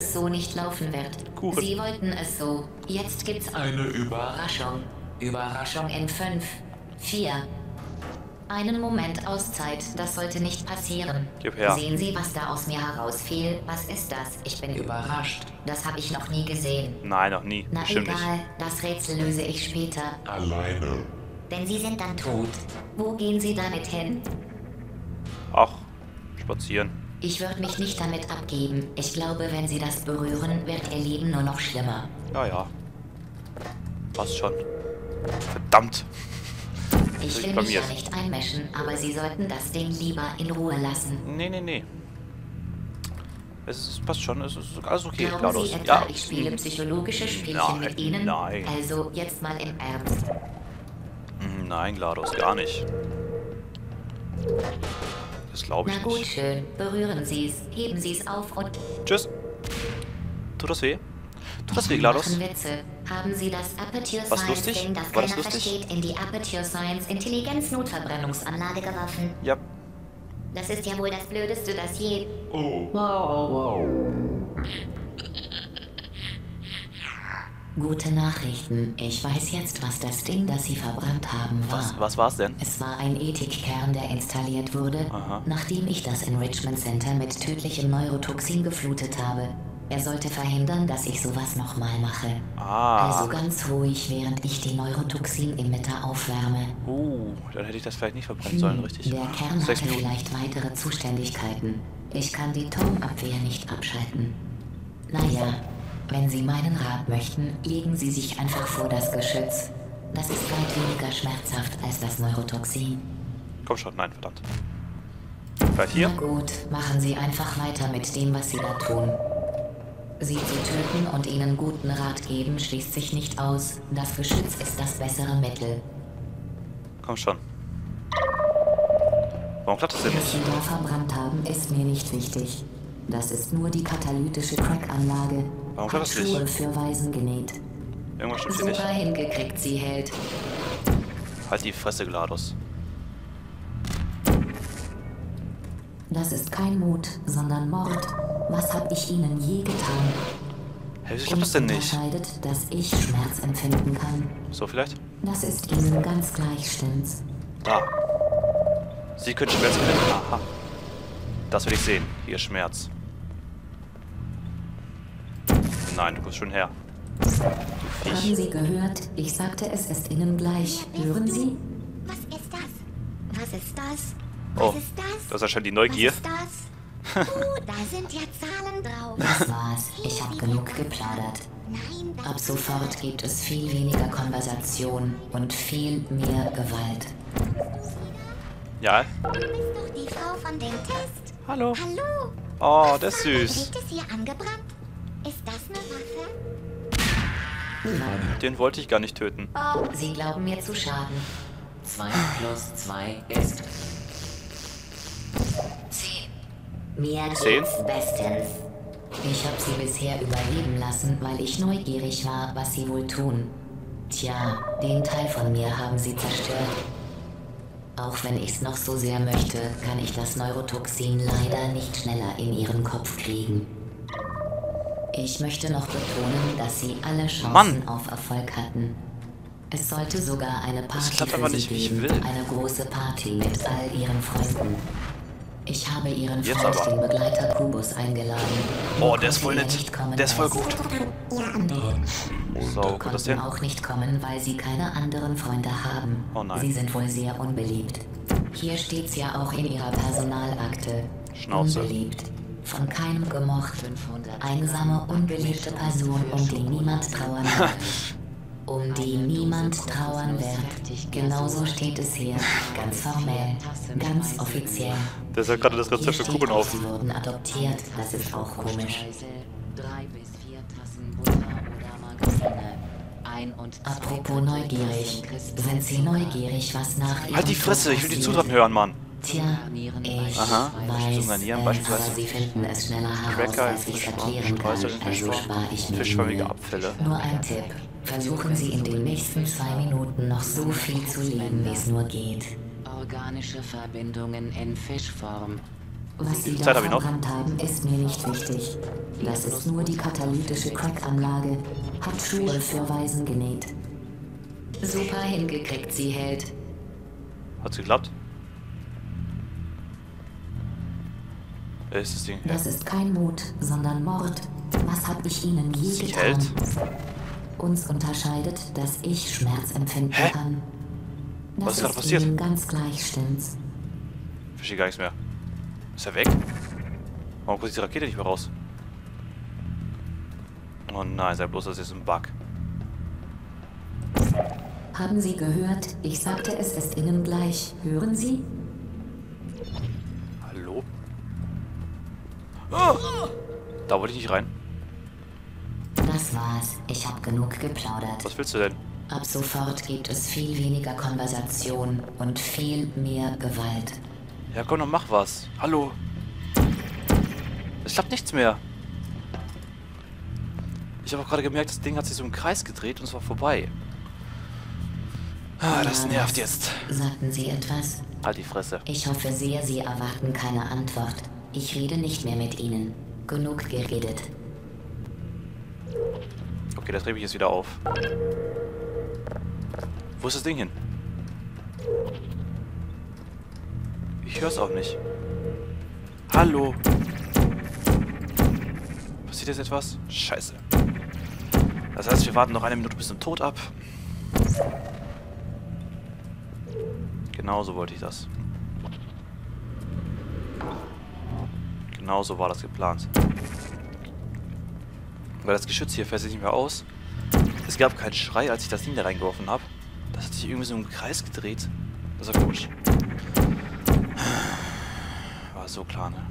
so nicht laufen wird. Kuchen. Sie wollten es so. Jetzt gibt's eine Überraschung. Überraschung in 5, 4. Einen Moment Auszeit, das sollte nicht passieren. Gib her. Sehen Sie, was da aus mir herausfiel? Was ist das? Ich bin überrascht. Das habe ich noch nie gesehen. Nein, noch nie. Na Bestimmt egal, nicht. das Rätsel löse ich später. Alleine. Denn Sie sind dann tot. Wo gehen Sie damit hin? Ach, spazieren. Ich würde mich nicht damit abgeben. Ich glaube, wenn Sie das berühren, wird Ihr Leben nur noch schlimmer. Ja, ja. Passt schon. Verdammt. Ich will mich ja nicht einmischen, aber Sie sollten das Ding lieber in Ruhe lassen. Nee. Passt schon, es ist alles okay, Glauben GLaDOS. Sie etwa, ich spiele psychologische Spielchen mit Ihnen? Nein. Also, jetzt mal im Ernst. Nein, GLaDOS, gar nicht. Das glaube ich Na gut, nicht. schön. Berühren Sie es, heben Sie es auf und... Tschüss. Tut das weh? Tut das weh, GLaDOS? machen Witze. Haben Sie das Aperture Was Science lustig? Ding, das War das keiner lustig? versteht, in die Aperture Science Intelligenz-Notverbrennungsanlage geworfen? Ja. Das ist ja wohl das Blödeste, das je... Gute Nachrichten. Ich weiß jetzt, was das Ding, das Sie verbrannt haben, war. Was war's denn? Es war ein Ethikkern, der installiert wurde, nachdem ich das Enrichment Center mit tödlichem Neurotoxin geflutet habe. Er sollte verhindern, dass ich sowas nochmal mache. Also ganz ruhig, während ich die Neurotoxin-Emitter aufwärme. Dann hätte ich das vielleicht nicht verbrennen sollen, richtig. Der Kern 6 hatte Minuten. vielleicht weitere Zuständigkeiten. Ich kann die Turmabwehr nicht abschalten. Naja, wenn Sie meinen Rat möchten, legen Sie sich einfach vor das Geschütz. Das ist weit weniger schmerzhaft als das Neurotoxin. Komm schon, nein, verdammt. Vielleicht hier? Na gut, machen Sie einfach weiter mit dem, was Sie da tun. Sie zu töten und ihnen guten Rat geben, schließt sich nicht aus. Das Geschütz ist das bessere Mittel. Komm schon. Warum klappt das denn Was Sie nicht? da verbrannt haben, ist mir nicht wichtig. Das ist nur die katalytische Crack-Anlage. Warum klappt das nicht? Handschuhe für Waisen genäht. Irgendwas stimmt hier nicht. Super hingekriegt, Sie Held. Halt die Fresse, GLaDOS. Das ist kein Mut, sondern Mord. Was hab ich Ihnen je getan? Hä, wieso klappt das denn nicht? Unterscheidet, dass ich Schmerz empfinden kann. So vielleicht? Das ist Ihnen ganz gleich, stimmt's? Da. Sie können Schmerz empfinden. Aha. Das will ich sehen. Hier ist Schmerz. Nein, du kommst schon her. Du Haben Viech. Sie gehört? Ich sagte, es ist Ihnen gleich. Hören Sie? Was ist das? Was ist das? Oh, Was ist das? das ist anscheinend die Neugier. Was ist das? Da sind ja Zahlen drauf. Das war's. Ich hab genug geplaudert. Nein, das Ab sofort gibt es viel weniger Konversation und viel mehr Gewalt. Ja. Du bist doch die Frau von dem Test. Hallo. Hallo. Oh, der ist süß. Riecht es hier angebrannt? Ist das eine Waffe? Den wollte ich gar nicht töten. Oh, Sie glauben mir zu schaden. 2 plus 2 ist 10. Mir geht's 10? bestens. Ich habe sie bisher überleben lassen, weil ich neugierig war, was sie wohl tun. Tja, den Teil von mir haben sie zerstört. Auch wenn ich's noch so sehr möchte, kann ich das Neurotoxin leider nicht schneller in ihren Kopf kriegen. Ich möchte noch betonen, dass sie alle Chancen auf Erfolg hatten. Es sollte sogar eine Party klappt für aber sie nicht, wie ich geben, will. eine große Party mit all ihren Freunden. Ich habe ihren Jetzt Freund, aber. den Begleiter Kubus, eingeladen. Oh, Nur der ist voll konnte er nett. nicht kommen, Der ist voll weil gut. Ihre anderen. So, wo kommt das konnten hin? auch nicht kommen, weil sie keine anderen Freunde haben. Oh nein. Sie sind wohl sehr unbeliebt. Hier steht's ja auch in ihrer Personalakte. Schnauze. Unbeliebt. Von keinem gemocht. Einsame, unbeliebte Person, um die niemand trauern wird. Um die niemand trauern wird. Genauso steht es hier. Ganz formell. Ganz offiziell. Der sagt gerade das Hier Rezept für steht Kuchen auch, auf. sie wurden adoptiert. Das ist auch komisch. 3 bis 4 Tassen Butter oder Margarine. Apropos neugierig. Sind Sie neugierig, was nach Ihrem Halt die Fresse, ich will die passiert? Zutaten hören, Mann. Tja, ich Aha, weiß, Summanieren beispielsweise. aber Sie finden es schneller heraus, Cracker, als ich erklären kann, Streusel, also spare ich mir die fischförmige Mühe. Apfelle. Nur ein Tipp. Versuchen Sie in den nächsten 2 Minuten noch so viel zu leben, wie es nur geht. Organische Verbindungen in Fischform. Was Wie Sie viel da Zeit habe ich noch? verbrannt haben, ist mir nicht wichtig. Das ist nur die katalytische Crack-Anlage. Hat Schuhe für Waisen genäht. Super hingekriegt, sie hält. Hat's geklappt? Wer ist das Ding? Das ist kein Mord, sondern Mord. Was hab ich Ihnen je Sie getan? hält? Uns unterscheidet, dass ich Schmerz empfinden Hä? kann. Das Was ist gerade ist passiert? Ihnen ganz gleich, stimmt's? Verstehe gar nichts mehr. Ist er weg? Warum kommt die Rakete nicht mehr raus? Oh nein, sei bloß, das ist ein Bug. Haben Sie gehört? Ich sagte, es ist Ihnen gleich. Hören Sie? Hallo? Ah! Da wollte ich nicht rein. Das war's. Ich hab genug geplaudert. Was willst du denn? Ab sofort gibt es viel weniger Konversation und viel mehr Gewalt. Ja, komm, dann mach was. Hallo? Es klappt nichts mehr. Ich habe auch gerade gemerkt, das Ding hat sich so im Kreis gedreht und es war vorbei. Ah, das nervt jetzt. Sagten Sie etwas? Halt die Fresse. Ich hoffe sehr, Sie erwarten keine Antwort. Ich rede nicht mehr mit Ihnen. Genug geredet. Okay, das drehe ich jetzt wieder auf. Wo ist das Ding hin? Ich höre es auch nicht. Hallo? Passiert jetzt etwas? Scheiße. Das heißt, wir warten noch 1 Minute bis zum Tod ab. Genauso wollte ich das. Genauso war das geplant. Weil das Geschütz hier fährt sich nicht mehr aus. Es gab keinen Schrei, als ich das Ding da reingeworfen habe. Das hat sich irgendwie so im Kreis gedreht. Das war komisch. War so klar, ne?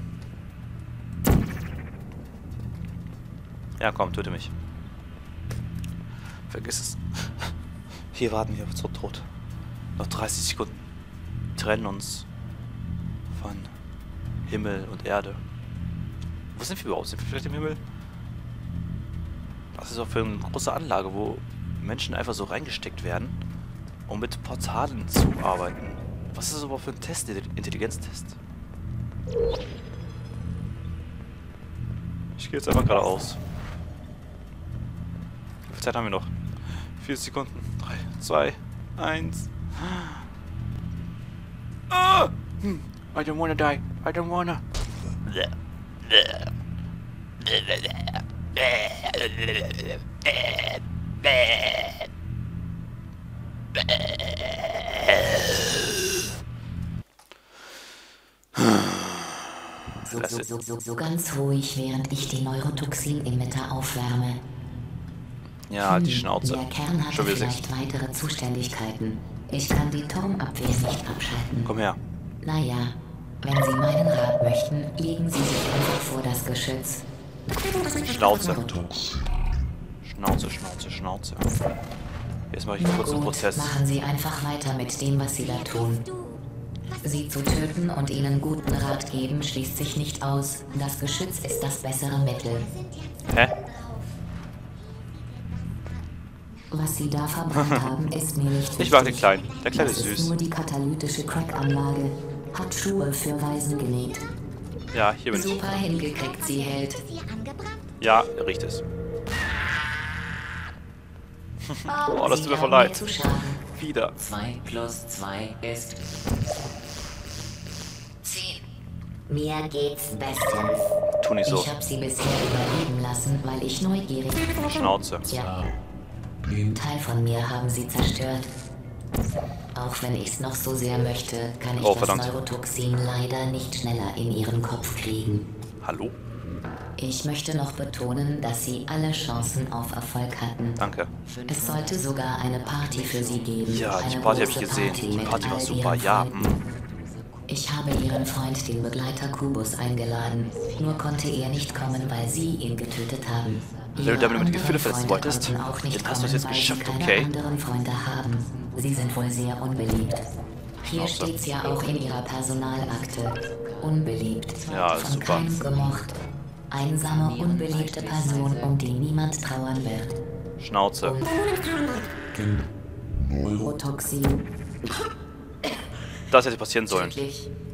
Ja, komm, töte mich. Vergiss es. Hier warten wir zum Tod. Noch 30 Sekunden. Trennen uns von Himmel und Erde. Wo sind wir überhaupt? Sind wir vielleicht im Himmel? Was ist auch für eine große Anlage, wo Menschen einfach so reingesteckt werden, um mit Portalen zu arbeiten? Was ist das überhaupt für ein Test, Intelligenztest? Ich gehe jetzt einfach geradeaus. Wie viel Zeit haben wir noch? 4 Sekunden. 3, 2, 1. Ah! I don't wanna die. I don't wanna. So ganz ruhig, während ich die Neurotoxin-Emitter aufwärme. Ja, die Schnauze. Der Kern hat Schon wieder 6. vielleicht weitere Zuständigkeiten. Ich kann die Turmabwehr nicht abschalten. Komm her. Naja, wenn Sie meinen Rat möchten, legen Sie sich einfach vor das Geschütz. Schnauze. Schnauze, Schnauze, Schnauze. Jetzt mache ich einen kurzen Prozess. Machen Sie einfach weiter mit dem, was Sie da tun. Sie zu töten und Ihnen guten Rat geben, schließt sich nicht aus. Das Geschütz ist das bessere Mittel. Hä? Was Sie da verbrannt haben, ist mir nicht wichtig. Ich mag den Kleinen. Der Kleine ist Das ist süß. nur die katalytische Crack-Anlage. Hat Schuhe für Waisen genäht. Ja, hier bin ich. Super hingekriegt, sie hält. Sie angebracht? Ja, er riecht es. Oh, das Sie tut mir voll haben leid. zu schaden. Wieder. 2 + 2 ist 10. Mir geht's bestens. Tu nicht so. Ich habe Sie bisher überleben lassen, weil ich neugierig bin. Schnauze. Tja, Teil von mir haben Sie zerstört. Auch wenn ich es noch so sehr möchte, kann ich Oh, das verdammt. Neurotoxin leider nicht schneller in Ihren Kopf kriegen. Hallo? Ich möchte noch betonen, dass Sie alle Chancen auf Erfolg hatten. Danke. Es sollte sogar eine Party für Sie geben. Ja, die Eine Party habe ich große gesehen. Die mit Party war all super. Ihren Ja. Freunden. Ich habe Ihren Freund, den Begleiter Kubus, eingeladen. Nur konnte er nicht kommen, weil Sie ihn getötet haben. Wenn du Ihre damit die anderen Gefühle verletzen Freunde wolltest, konnten auch nicht dann hast du es kommen, jetzt weil sie geschafft, keine okay? anderen Freunde haben. Sie sind wohl sehr unbeliebt. Hier Schnauze. steht's ja auch in Ihrer Personalakte. Unbeliebt. Ja, Von super. keinem gemocht. Einsame, unbeliebte Person, um die niemand trauern wird. Schnauze. Neurotoxin. Das hätte passieren sollen. Tödlich.